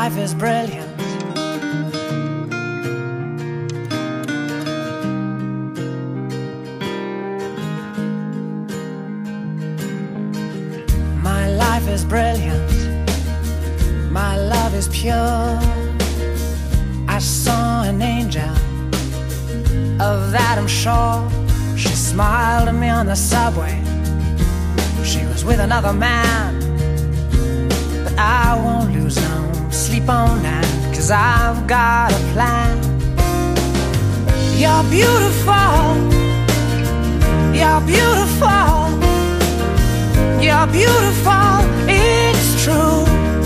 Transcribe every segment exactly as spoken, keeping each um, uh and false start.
life is brilliant. My life is brilliant. My love is pure. I saw an angel, of that I'm sure. She smiled at me on the subway. She was with another man, but I won't lose no sleep on that, 'cause I've got a plan. You're beautiful. You're beautiful. You're beautiful, it's true.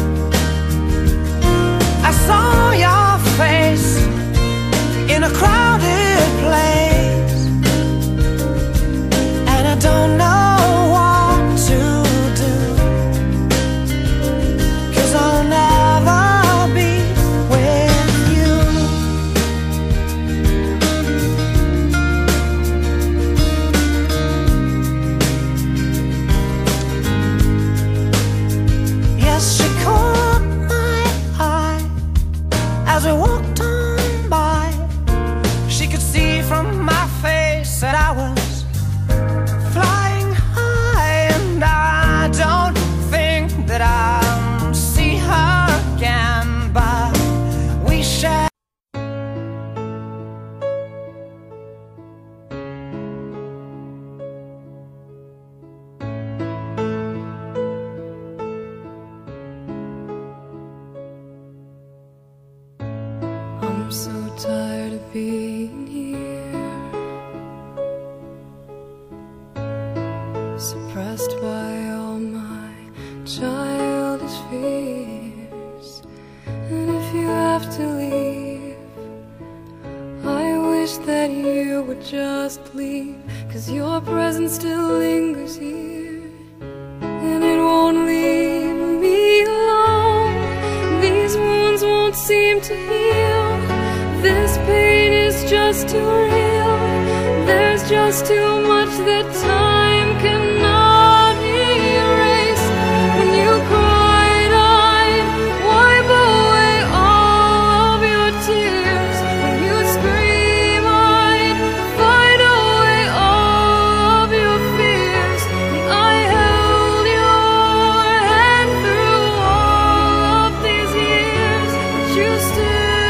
I saw your face in a crowded place, and I don't know what to do, 'cause I'll never be with you. Yes, she caught my eye as we walked on by. She could see from my face that I was flying high, and I don't think that I'll see her again, but we share. I'm so tired of being here, suppressed by all my childish fears. And if you have to leave, I wish that you would just leave, 'cause your presence still lingers here, and it won't leave me alone. These wounds won't seem to heal. This pain is just too real. There's just too much that time cannot erase. When you cried, I'd wipe away all of your tears. When you scream, I'd fight away all of your fears. And I held your hand through all of these years, but you still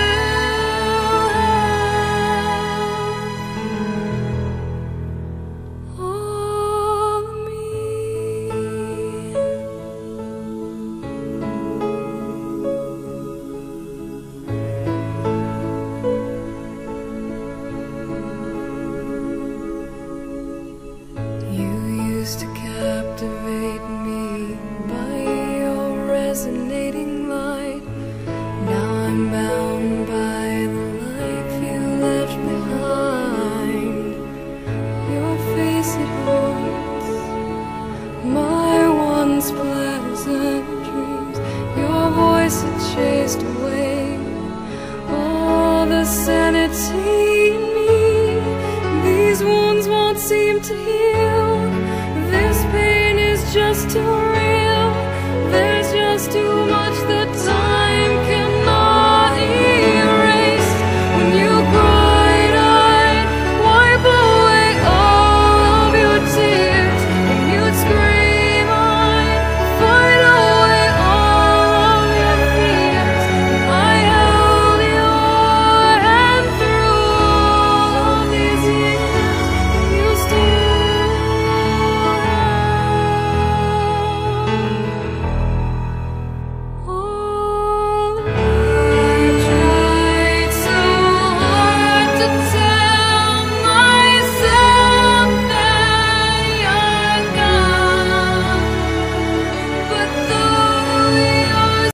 to captivate me by your resonating light. Now I'm bound by the life you left behind. Your face, it haunts my once pleasant dreams. Your voice, it chased away all the sanity in me. These wounds won't seem to heal. This pain is just too